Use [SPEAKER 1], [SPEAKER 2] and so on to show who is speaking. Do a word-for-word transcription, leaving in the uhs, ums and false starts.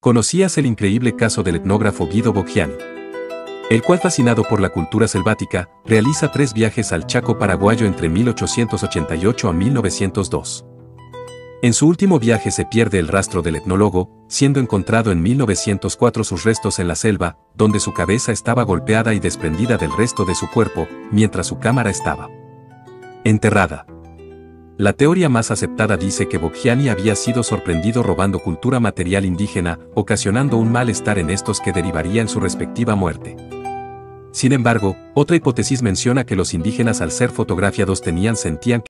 [SPEAKER 1] ¿Conocías el increíble caso del etnógrafo Guido Bocchiani? El cual, fascinado por la cultura selvática, realiza tres viajes al Chaco paraguayo entre mil ochocientos ochenta y ocho a mil novecientos dos. En su último viaje se pierde el rastro del etnólogo, siendo encontrado en mil novecientos cuatro sus restos en la selva, donde su cabeza estaba golpeada y desprendida del resto de su cuerpo, mientras su cámara estaba enterrada. La teoría más aceptada dice que Bocchiani había sido sorprendido robando cultura material indígena, ocasionando un malestar en estos que derivaría en su respectiva muerte. Sin embargo, otra hipótesis menciona que los indígenas, al ser fotografiados, tenían sentían